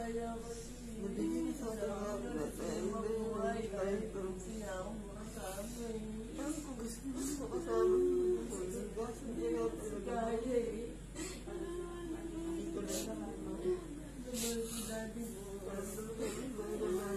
Nabigyan sa akin na mabuhay kahit siya akong makasama eh. Parang kung gusto mo makasama kasi hindi nga talaga kaya eh. Hindi ko na naman naman si daddy mo. Parang talaga iba naman.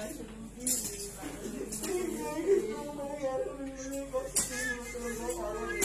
Ano